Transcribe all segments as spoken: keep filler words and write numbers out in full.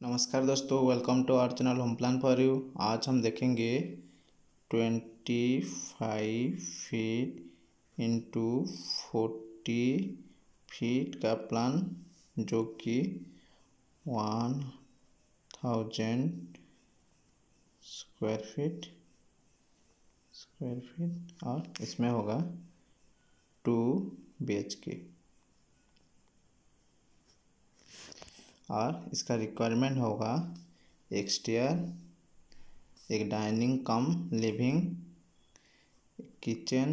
नमस्कार दोस्तों, welcome to our channel home plan for you. आज हम देखेंगे twenty five feet into forty feet का प्लान, जो कि one thousand square feet square feet और इसमें होगा टू बी एच के। और इसका रिक्वायरमेंट होगा एक स्टेयर, एक डाइनिंग कम लिविंग, एक किचन,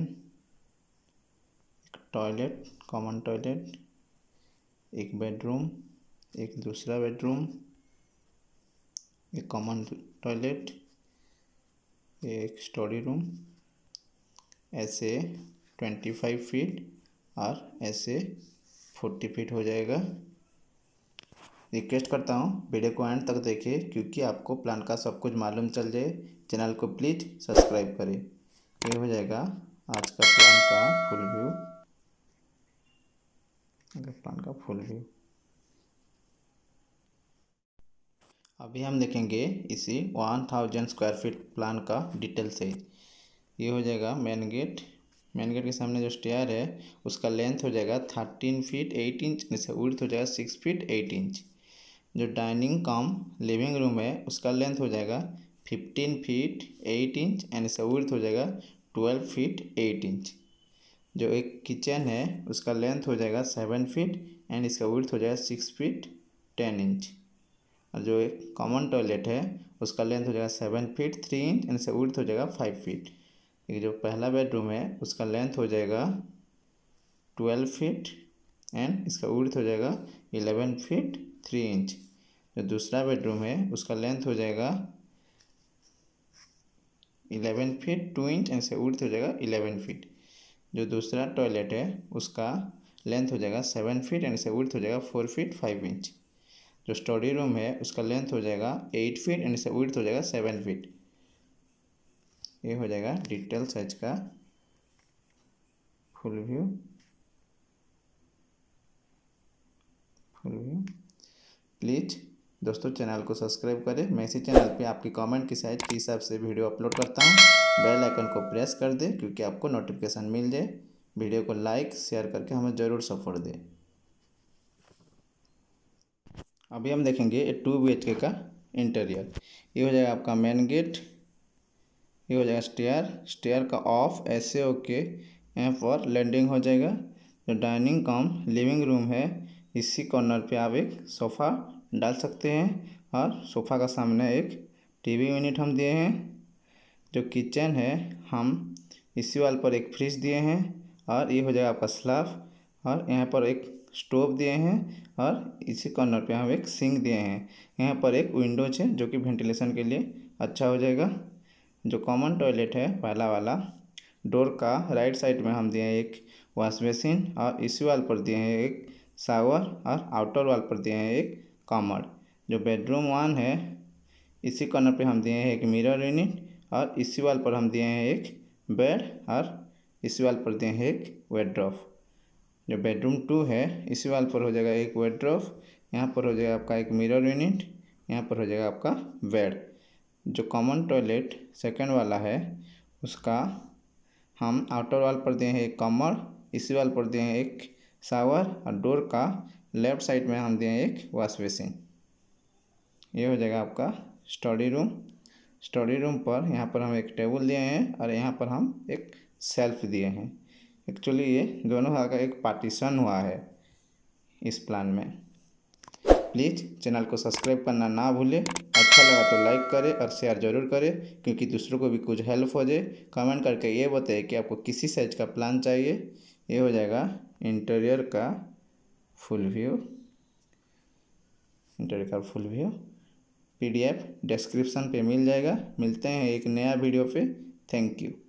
एक टॉयलेट, कॉमन टॉयलेट, एक बेडरूम, एक दूसरा बेडरूम, एक कॉमन टॉयलेट, एक स्टोरी रूम। ऐसे ट्वेंटी फाइव फीट और ऐसे फोर्टी फीट हो जाएगा। रिक्वेस्ट करता हूँ वीडियो को एंड तक देखिए, क्योंकि आपको प्लान का सब कुछ मालूम चल जाए। चैनल को प्लीज़ सब्सक्राइब करें। ये हो जाएगा आज का प्लान का फुल व्यू। प्लान का फुल व्यू अभी हम देखेंगे इसी one thousand square feet plan का डिटेल से। ये हो जाएगा मेन गेट। मेन गेट के सामने जो स्टेयर है उसका लेंथ हो जाएगा थर्टीन फीट एट इंच, जैसे विड्थ हो जाएगा सिक्स फीट एट इंच। जो डाइनिंग कम लिविंग रूम है उसका लेंथ हो जाएगा fifteen feet eight inch and इसका विड्थ हो जाएगा ट्वेल्व फीट एट इंच। जो एक किचन है उसका लेंथ हो जाएगा सेवन फीट एंड इसका विड्थ हो जाएगा सिक्स फीट टेन इंच। और जो एक कॉमन टॉयलेट है उसका लेंथ हो जाएगा seven feet three inch and इसका विड्थ हो जाएगा फाइव फीट। ये जो पहला बेडरूम है उसका लेंथ हो जाएगा ट्वेल्व फीट एंड इसका विड्थ हो जाएगा इलेवन फीट थ्री इंच। जो दूसरा बेडरूम है उसका लेंथ हो जाएगा eleven feet two inch and इसका विड्थ हो जाएगा इलेवन फीट। जो दूसरा टॉयलेट है उसका लेंथ हो जाएगा सेवन फीट एंड इसका विड्थ हो जाएगा फोर फीट फाइव इंच। जो स्टोरी रूम है उसका लेंथ हो जाएगा एट फीट एंड इसका विड्थ हो जाएगा सेवन फीट। ये हो जाएगा डिटेल साइज का full view full view please दोस्तों चैनल को सब्सक्राइब करें। मैं इसी चैनल पे आपकी कमेंट की साइज के हिसाब से वीडियो अपलोड करता हूँ। बेल आइकन को प्रेस कर दें क्योंकि आपको नोटिफिकेशन मिल जाए। वीडियो को लाइक शेयर करके हमें ज़रूर सपोर्ट दें। अभी हम देखेंगे ये टू बी एच के का इंटीरियर। ये हो जाएगा आपका मेन गेट। ये हो जाएगा स्टेयर। स्टेयर का ऑफ ऐसे ओके यहाँ पर लैंडिंग हो जाएगा। जो डाइनिंग कम लिविंग रूम है इसी कॉर्नर पे आप एक सोफ़ा डाल सकते हैं और सोफ़ा का सामने एक टीवी यूनिट हम दिए हैं। जो किचन है हम इसी वाल पर एक फ्रिज दिए हैं और ये हो जाएगा आपका स्लैब। और यहाँ पर एक स्टोव दिए हैं और इसी कॉर्नर पे हम एक सिंक दिए हैं। यहाँ पर एक विंडोज है जो कि वेंटिलेशन के लिए अच्छा हो जाएगा। जो कॉमन टॉयलेट है पहला वाला, डोर का राइट साइड में हम दिए हैं एक वॉश बेसिन और इसी वाल पर दिए हैं एक शावर और आउटर वाल पर दिए हैं एक कॉमन। जो बेडरूम वन है इसी कॉर्नर पे हम दिए हैं एक मिरर यूनिट और इसी वाल पर हम दिए हैं एक बेड और इसी वाल पर दिए हैं एक वेड्रॉफ। जो बेडरूम टू है इसी वाल पर हो जाएगा एक वेड्रॉफ। यहाँ पर हो जाएगा आपका एक मिरर यूनिट, यहाँ पर हो जाएगा आपका बेड। जो कॉमन टॉयलेट सेकंड वाला है उसका हम आउटर वाल पर दिए हैं एक कमर, इसी वाल पर दिए हैं एक शावर और डोर का लेफ्ट साइड में हम दिए हैं एक वॉश बेसिन। ये हो जाएगा आपका स्टडी रूम। स्टडी रूम पर यहाँ पर हम एक टेबल दिए हैं और यहाँ पर हम एक शेल्फ दिए हैं। एक्चुअली ये दोनों का एक पार्टीशन हुआ है इस प्लान में। प्लीज़ चैनल को सब्सक्राइब करना ना भूलें। अच्छा लगा तो लाइक करें और शेयर ज़रूर करें क्योंकि दूसरों को भी कुछ हेल्प हो जाए। कमेंट करके ये बताइए कि आपको किसी साइज का प्लान चाहिए। ये हो जाएगा इंटीरियर का फुल व्यू इंटीरियर का फुल व्यू पीडीएफ डिस्क्रिप्शन पे मिल जाएगा। मिलते हैं एक नया वीडियो पे। Thank you.